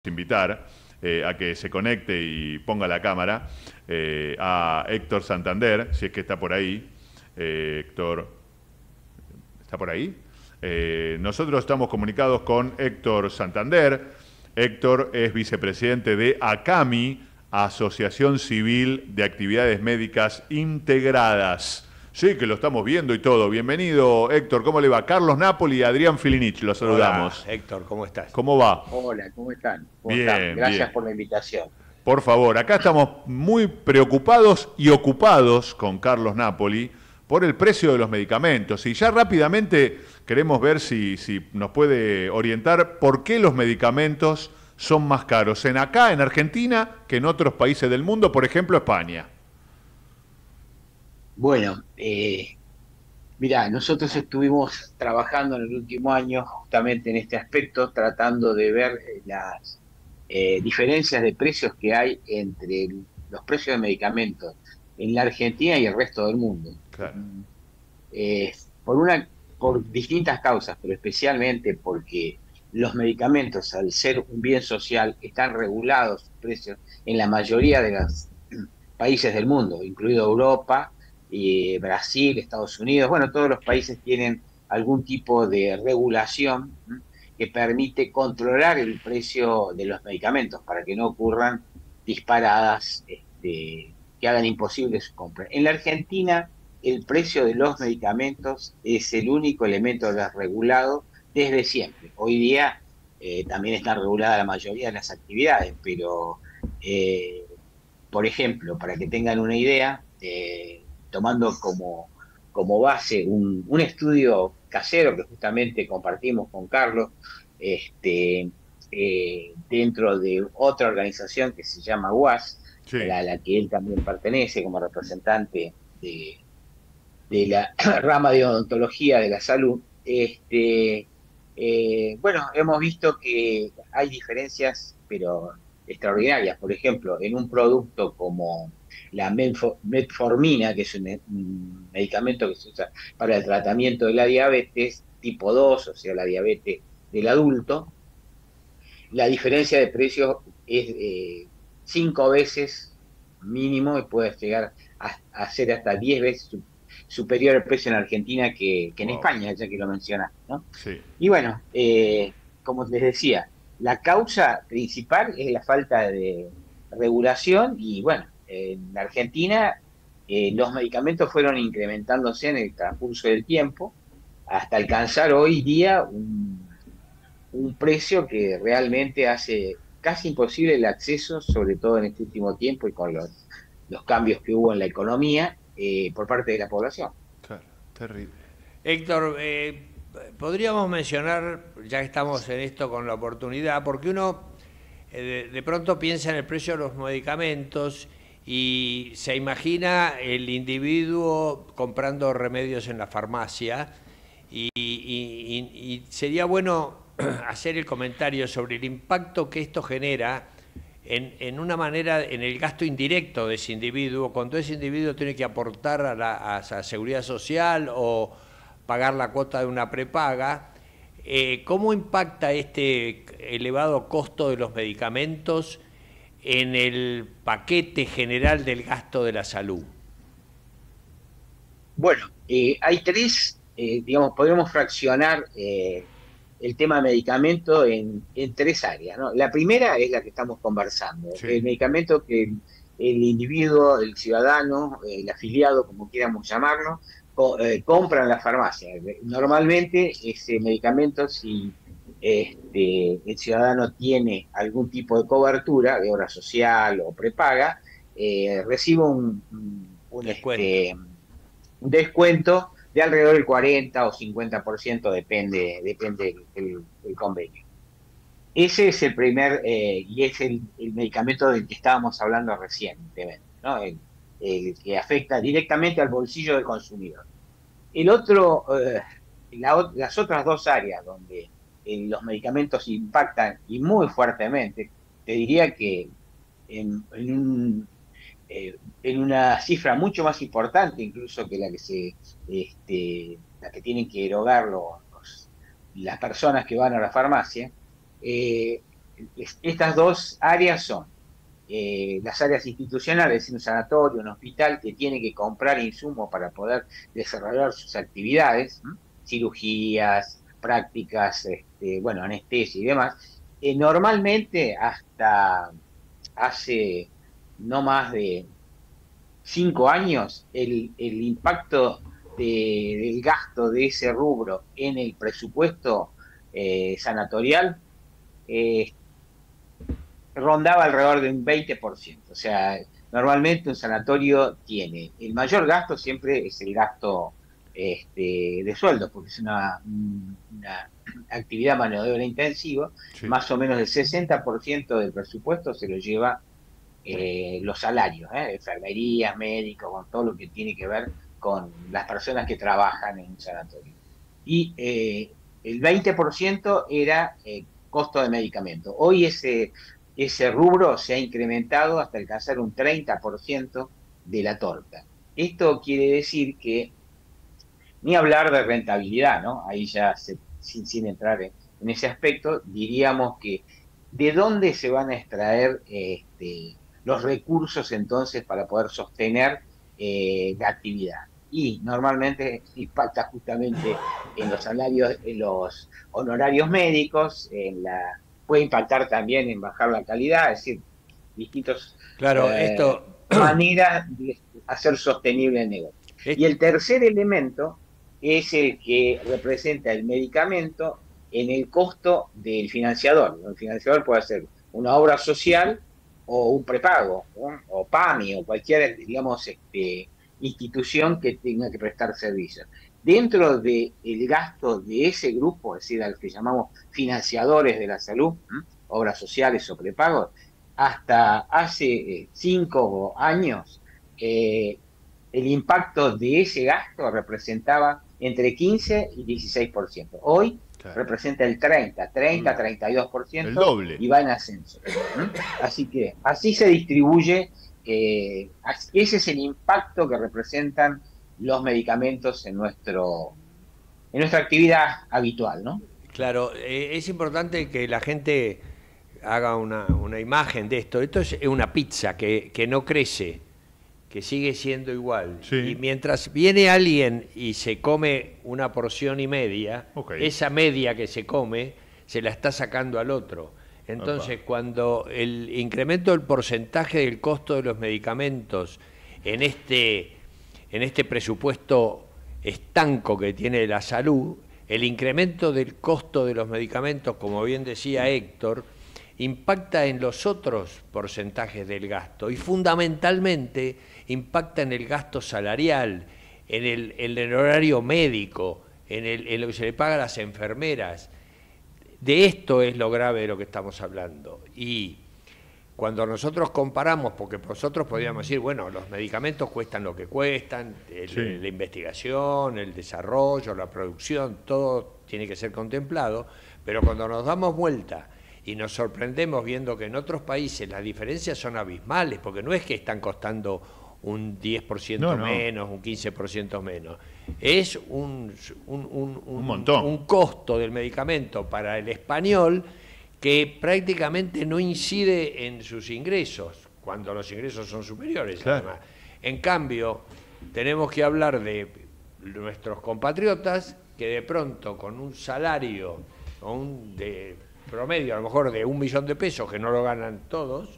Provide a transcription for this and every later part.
invitar a que se conecte y ponga la cámara a Héctor Santander, si es que está por ahí. Héctor, ¿está por ahí? Nosotros estamos comunicados con Héctor Santander. Héctor es vicepresidente de ACAMI, Asociación Civil de Actividades Médicas Integradas. Sí, que lo estamos viendo y todo. Bienvenido, Héctor. ¿Cómo le va? Carlos Napoli y Adrián Filinich, los saludamos. Hola, Héctor, ¿cómo estás? ¿Cómo va? Hola, ¿cómo están? ¿Cómo están? Bien, Gracias bien. por la invitación. Por favor, acá estamos muy preocupados y ocupados con Carlos Napoli por el precio de los medicamentos. Y ya rápidamente queremos ver si nos puede orientar por qué los medicamentos son más caros acá, en Argentina, que en otros países del mundo, por ejemplo, España. Bueno, mirá, nosotros estuvimos trabajando en el último año justamente en este aspecto, tratando de ver las diferencias de precios que hay entre los precios de medicamentos en la Argentina y el resto del mundo. Claro. Eh, por una, por distintas causas, pero especialmente porque los medicamentos, al ser un bien social, están regulados sus precios en la mayoría de los países del mundo, incluido Europa, Brasil, Estados Unidos. Bueno, todos los países tienen algún tipo de regulación que permite controlar el precio de los medicamentos para que no ocurran disparadas que hagan imposible su compra. En la Argentina, el precio de los medicamentos es el único elemento desregulado desde siempre. Hoy día también está regulada la mayoría de las actividades, pero, eh, por ejemplo, para que tengan una idea, tomando como base un estudio casero que justamente compartimos con Carlos, dentro de otra organización que se llama UAS, Sí. a la que él también pertenece como representante de la rama de odontología de la salud. Bueno, hemos visto que hay diferencias, pero extraordinarias. Por ejemplo, en un producto como la metformina, que es un medicamento que se usa para el tratamiento de la diabetes tipo 2, o sea, la diabetes del adulto, la diferencia de precio es 5 veces mínimo y puede llegar a ser hasta 10 veces superior al precio en Argentina que en Wow. España, ya que lo mencionaste, ¿no? Sí. Y bueno, como les decía, la causa principal es la falta de regulación y bueno, en Argentina los medicamentos fueron incrementándose en el transcurso del tiempo hasta alcanzar hoy día un precio que realmente hace casi imposible el acceso, sobre todo en este último tiempo y con los cambios que hubo en la economía por parte de la población. Claro, terrible. Héctor, podríamos mencionar, ya que estamos en esto con la oportunidad, porque uno de pronto piensa en el precio de los medicamentos y se imagina el individuo comprando remedios en la farmacia y sería bueno hacer el comentario sobre el impacto que esto genera en una manera, en el gasto indirecto de ese individuo, cuando ese individuo tiene que aportar a la seguridad social o pagar la cuota de una prepaga. ¿Cómo impacta este elevado costo de los medicamentos en el paquete general del gasto de la salud? Bueno, hay digamos, podemos fraccionar el tema de medicamento en tres áreas, ¿no? La primera es la que estamos conversando, el Sí. medicamento que el individuo, el ciudadano, el afiliado, como quieramos llamarlo, compra en la farmacia. Normalmente ese medicamento, si el ciudadano tiene algún tipo de cobertura de obra social o prepaga, recibe Descuento. un descuento de alrededor del 40 o 50%, depende del convenio. Ese es el primer, y es el medicamento del que estábamos hablando recientemente, ¿no? El que afecta directamente al bolsillo del consumidor. El otro, las otras dos áreas donde los medicamentos impactan y muy fuertemente, te diría que en en una cifra mucho más importante incluso que la que tienen que erogar las personas que van a la farmacia, eh, estas dos áreas son las áreas institucionales, un sanatorio, un hospital que tiene que comprar insumos para poder desarrollar sus actividades, ¿no? Cirugías, prácticas, bueno, anestesia y demás. Normalmente hasta hace no más de 5 años, el impacto del gasto de ese rubro en el presupuesto sanatorial eh, rondaba alrededor de un 20%. O sea, normalmente un sanatorio tiene, el mayor gasto siempre es el gasto de sueldos, porque es una actividad mano de obra intensiva. Sí. Más o menos el 60% del presupuesto se lo lleva los salarios, enfermerías, médicos, con todo lo que tiene que ver con las personas que trabajan en un sanatorio. Y el 20% era costo de medicamento. Hoy ese rubro se ha incrementado hasta alcanzar un 30% de la torta. Esto quiere decir que, ni hablar de rentabilidad, ¿no? Ahí ya, sin entrar en ese aspecto, diríamos que ¿de dónde se van a extraer los recursos entonces para poder sostener la actividad? Y normalmente impacta justamente en los salarios, en los honorarios médicos, puede impactar también en bajar la calidad, es decir, distintas Claro, esto, maneras de hacer sostenible el negocio. Y el tercer elemento es el que representa el medicamento en el costo del financiador. El financiador puede ser una obra social o un prepago, ¿no? O PAMI, o cualquier, digamos, institución que tenga que prestar servicios. Dentro del gasto de ese grupo, es decir, al que llamamos financiadores de la salud, obras sociales o prepagos, hasta hace 5 años, el impacto de ese gasto representaba entre 15 y 16%. Hoy representa el 32%, el doble. y va en ascenso. Así que así se distribuye, ese es el impacto que representan los medicamentos en nuestra actividad habitual, ¿no? claro, es importante que la gente haga una imagen de esto. Esto es una pizza que no crece, que sigue siendo igual. Sí. Y mientras viene alguien y se come una porción y media, esa media que se come se la está sacando al otro. Entonces, cuando el incremento del porcentaje del costo de los medicamentos en este presupuesto estanco que tiene la salud, el incremento del costo de los medicamentos, como bien decía Héctor, impacta en los otros porcentajes del gasto y fundamentalmente impacta en el gasto salarial, en el horario médico, en lo que se le paga a las enfermeras. De esto es lo grave de lo que estamos hablando. Y cuando nosotros comparamos, porque nosotros podríamos decir, bueno, los medicamentos cuestan lo que cuestan, la investigación, el desarrollo, la producción, todo tiene que ser contemplado, pero cuando nos damos vuelta y nos sorprendemos viendo que en otros países las diferencias son abismales, porque no es que están costando un 10% menos, un 15% menos. Es un montón. Un costo del medicamento para el español que prácticamente no incide en sus ingresos, cuando los ingresos son superiores, además. En cambio, tenemos que hablar de nuestros compatriotas que de pronto con un salario de promedio, a lo mejor de 1 millón de pesos, que no lo ganan todos,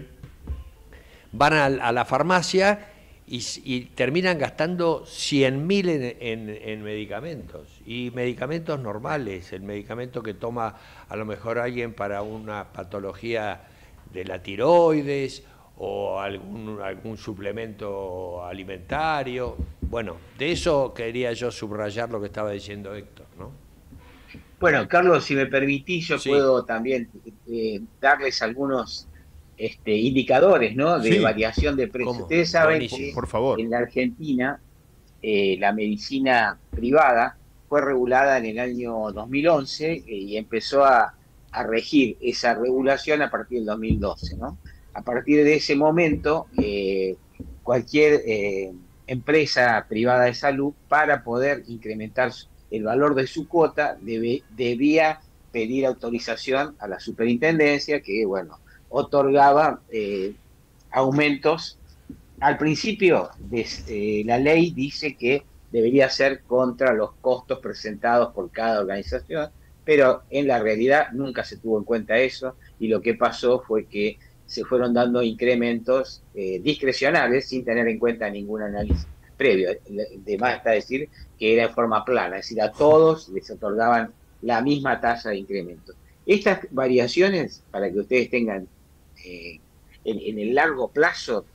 van a la farmacia y terminan gastando 100.000 en medicamentos, y medicamentos normales, el medicamento que toma a lo mejor alguien para una patología de la tiroides o algún suplemento alimentario. Bueno, de eso quería yo subrayar lo que estaba diciendo Héctor, ¿no? Bueno, Carlos, si me permitís, yo puedo también darles algunos indicadores, ¿no?, de variación de precios. ¿Cómo? Ustedes saben Buenísimo. que Por favor. en la Argentina la medicina privada fue regulada en el año 2011 y empezó a regir esa regulación a partir del 2012, ¿no? A partir de ese momento, cualquier empresa privada de salud, para poder incrementar el valor de su cuota, debía pedir autorización a la superintendencia que, bueno, otorgaba aumentos. Al principio, la ley dice que debería ser contra los costos presentados por cada organización, pero en la realidad nunca se tuvo en cuenta eso y lo que pasó fue que se fueron dando incrementos discrecionales sin tener en cuenta ningún análisis previo. De más está decir que era en forma plana, es decir, a todos les otorgaban la misma tasa de incremento. Estas variaciones, para que ustedes tengan en el largo plazo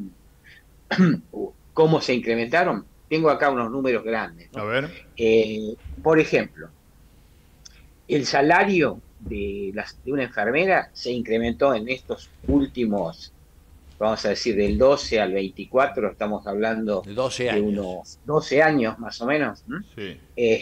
cómo se incrementaron, tengo acá unos números grandes, ¿no? A ver. Por ejemplo, el salario de una enfermera se incrementó en estos últimos, vamos a decir, del 12 al 24, estamos hablando 12 de años. unos 12 años más o menos. Sí.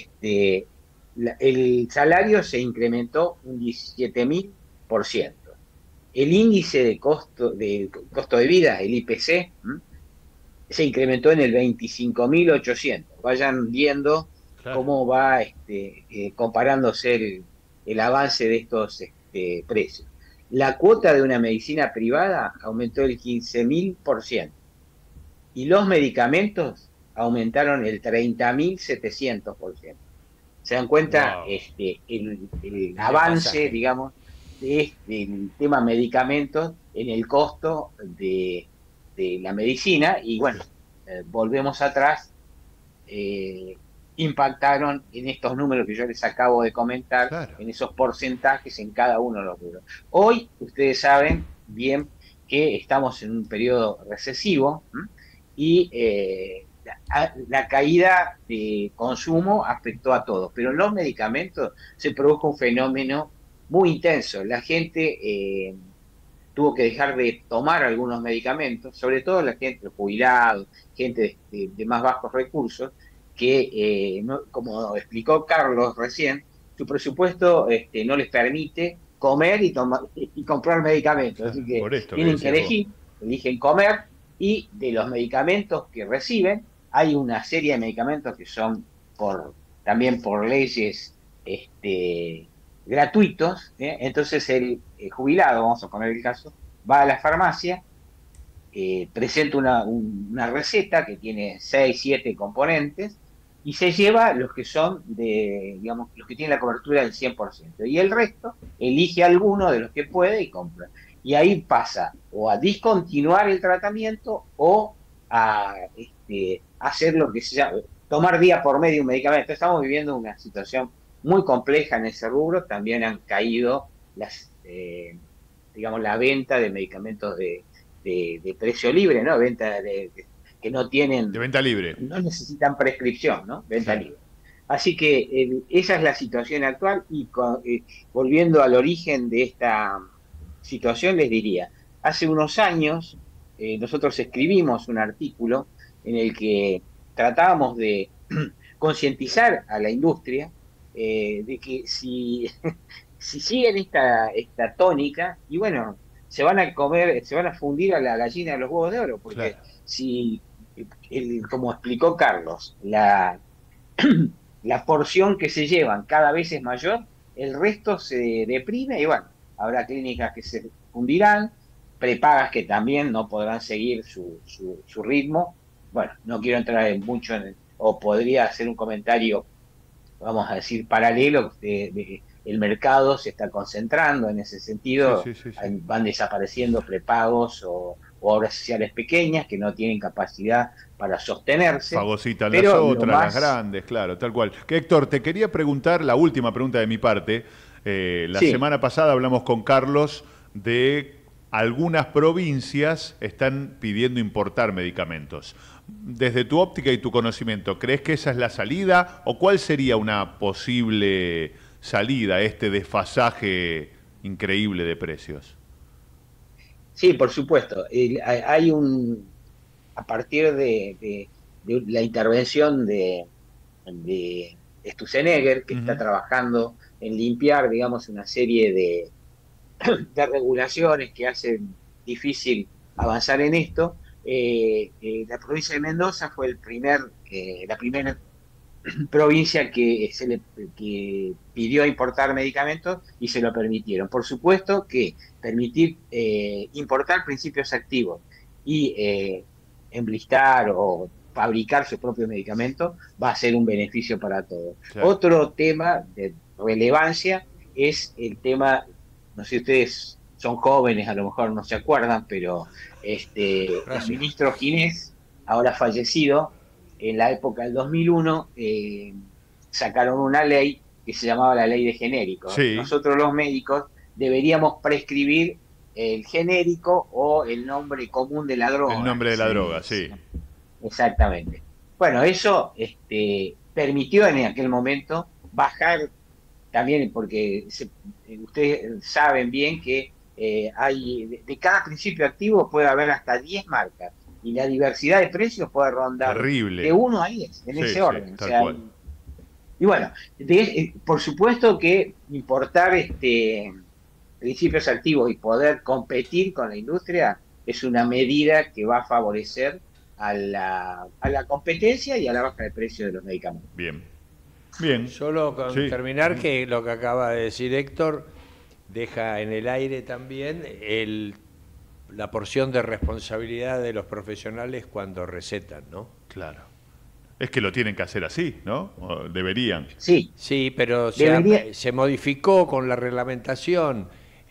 El salario se incrementó un 17.000%. El índice de costo de vida, el IPC, se incrementó en el 25.800. Vayan viendo Claro. cómo va comparándose el avance de estos precios. La cuota de una medicina privada aumentó el 15.000% y los medicamentos aumentaron el 30.700%. ¿Se dan cuenta? Wow. El avance, digamos, del tema medicamentos en el costo de la medicina y bueno, volvemos atrás, impactaron en estos números que yo les acabo de comentar, Claro. en esos porcentajes en cada uno de los rubros. Hoy ustedes saben bien que estamos en un periodo recesivo y la caída de consumo afectó a todos, pero en los medicamentos se produjo un fenómeno muy intenso. La gente tuvo que dejar de tomar algunos medicamentos, sobre todo la gente, los jubilados, gente de más bajos recursos, que, como explicó Carlos recién, su presupuesto no les permite comer y comprar medicamentos. Así que Por esto tienen que que elegir, eligen comer, y de los medicamentos que reciben, hay una serie de medicamentos que son también por leyes gratuitos, entonces el jubilado, vamos a poner el caso, va a la farmacia, presenta una receta que tiene 6, 7 componentes y se lleva los que son digamos, los que tienen la cobertura del 100%, y el resto elige alguno de los que puede y compra. Y ahí pasa o a discontinuar el tratamiento o a hacer lo que se llama tomar día por medio un medicamento. Estamos viviendo una situación muy compleja en ese rubro. También han caído digamos, la venta de medicamentos de precio libre, ¿no? Venta que no tienen... De venta libre. No necesitan prescripción, ¿no? Venta Sí. libre. Así que esa es la situación actual y volviendo al origen de esta situación les diría, hace unos años nosotros escribimos un artículo en el que tratábamos de concientizar a la industria de que si siguen esta tónica, y bueno, se van a fundir a la gallina de los huevos de oro, porque Claro. si, como explicó Carlos, la porción que se llevan cada vez es mayor, el resto se deprime y bueno, habrá clínicas que se fundirán, prepagas que también no podrán seguir su ritmo. Bueno, no quiero entrar mucho o podría hacer un comentario, vamos a decir, paralelo, el mercado se está concentrando en ese sentido, Sí, sí, sí, sí. van desapareciendo prepagos o obras sociales pequeñas que no tienen capacidad para sostenerse. Fagocitan las pero otras, las grandes, claro, tal cual. Que, Héctor, te quería preguntar, la última pregunta de mi parte. La Sí. semana pasada hablamos con Carlos de algunas provincias están pidiendo importar medicamentos. Desde tu óptica y tu conocimiento, ¿crees que esa es la salida o cuál sería una posible salida a este desfasaje increíble de precios? Sí, por supuesto. A partir de la intervención de Sturzenegger, que está trabajando en limpiar, digamos, una serie de regulaciones que hacen difícil avanzar en esto, la provincia de Mendoza fue la primera provincia que pidió importar medicamentos y se lo permitieron. Por supuesto que permitir importar principios activos y enlistar o fabricar sus propios medicamentos va a ser un beneficio para todos. Claro. Otro tema de relevancia es el tema, no sé si ustedes son jóvenes, a lo mejor no se acuerdan, pero el ministro Ginés, ahora fallecido, en la época del 2001, sacaron una ley que se llamaba la ley de genéricos. Sí. Nosotros los médicos deberíamos prescribir el genérico o el nombre común de la droga. El nombre de la droga, sí. Exactamente. Bueno, eso permitió en aquel momento bajar también, porque ustedes saben bien que hay de cada principio activo puede haber hasta 10 marcas y la diversidad de precios puede rondar Terrible. de 1 a 10 en ese orden. Tal cual. Y bueno, por supuesto que importar principios activos y poder competir con la industria es una medida que va a favorecer a la competencia y a la baja de precio de los medicamentos. Bien. Bien. Solo con terminar que lo que acaba de decir Héctor deja en el aire también la porción de responsabilidad de los profesionales cuando recetan, ¿no? Claro. Es que lo tienen que hacer así, ¿no? O deberían. Sí. Sí, pero se modificó con la reglamentación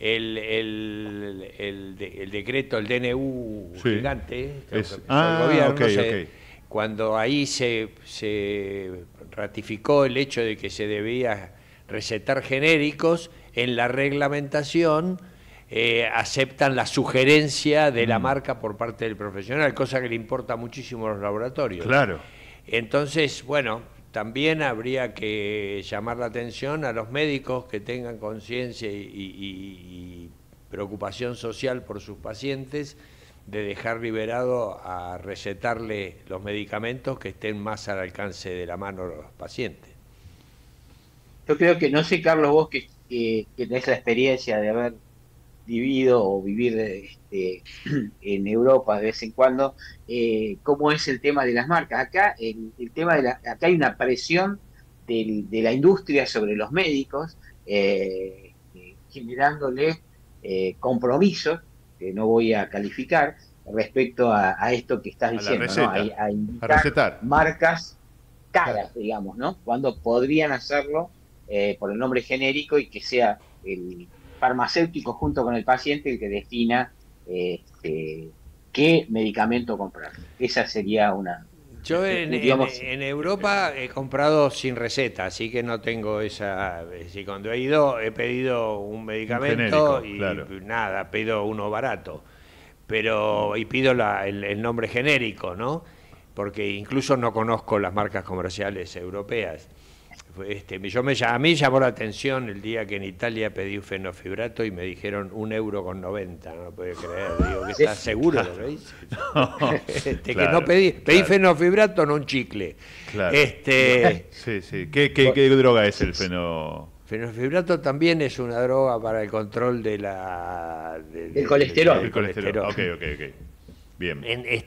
el decreto, el DNU gigante, del gobierno, okay. Cuando ahí se ratificó el hecho de que se debía recetar genéricos, en la reglamentación aceptan la sugerencia de la marca por parte del profesional, cosa que le importa muchísimo a los laboratorios. Claro. Entonces, bueno, también habría que llamar la atención a los médicos que tengan conciencia y preocupación social por sus pacientes, de dejar liberado a recetarle los medicamentos que estén más al alcance de la mano de los pacientes. Yo creo que, no sé, Carlos, vos que tenés la experiencia de haber vivido o vivir en Europa de vez en cuando, cómo es el tema de las marcas. Acá el tema acá hay una presión de la industria sobre los médicos, generándole compromisos que no voy a calificar respecto a esto que estás diciendo, ¿no? A indicar recetar marcas caras, digamos, ¿no? Cuando podrían hacerlo por el nombre genérico y que sea el farmacéutico junto con el paciente el que defina qué medicamento comprar. Esa sería una... Yo en Europa he comprado sin receta, así que no tengo esa... Si cuando he ido he pedido un medicamento genérico, y claro. nada, pido uno barato, y pido el nombre genérico, ¿no? Porque incluso no conozco las marcas comerciales europeas. A mí llamó la atención el día que en Italia pedí un fenofibrato y me dijeron 1,90 €, no lo puedo creer. Digo, ¿que estás seguro de lo que hice? Que no pedí fenofibrato, no un chicle. Claro. Sí. ¿Qué droga es el Fenofibrato también es una droga para el control del colesterol. El colesterol. Ok. Bien.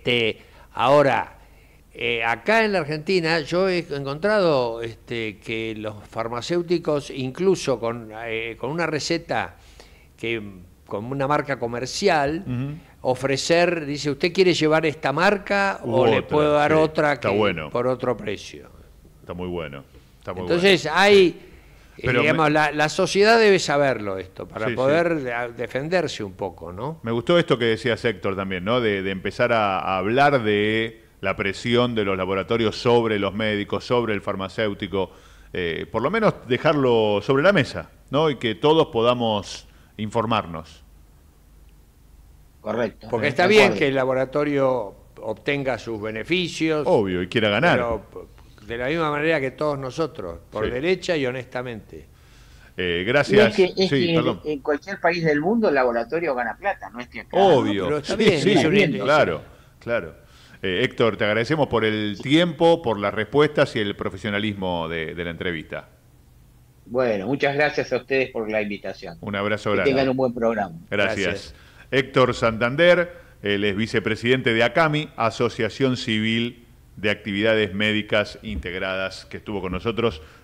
Ahora, acá en la Argentina yo he encontrado que los farmacéuticos, incluso con una receta con una marca comercial, ofrecer, dice, ¿usted quiere llevar esta marca o le puedo dar otra por otro precio? Está muy bueno. Entonces hay, digamos, la sociedad debe saberlo esto para poder defenderse un poco, ¿no? Me gustó esto que decías, Héctor, también, ¿no? De empezar a hablar de la presión de los laboratorios sobre los médicos, sobre el farmacéutico, por lo menos dejarlo sobre la mesa, ¿no? Y que todos podamos informarnos. Correcto. Porque está bien que el laboratorio obtenga sus beneficios. Obvio, y quiera ganar. Pero de la misma manera que todos nosotros, por derecha y honestamente. Gracias. Perdón. En cualquier país del mundo el laboratorio gana plata, no es que acá. Obvio. Pero está bien, claro. Héctor, te agradecemos por el tiempo, por las respuestas y el profesionalismo de la entrevista. Bueno, muchas gracias a ustedes por la invitación. Un abrazo grande. Que tengan un buen programa. Gracias. Héctor Santander, él es vicepresidente de ACAMI, Asociación Civil de Actividades Médicas Integradas, que estuvo con nosotros.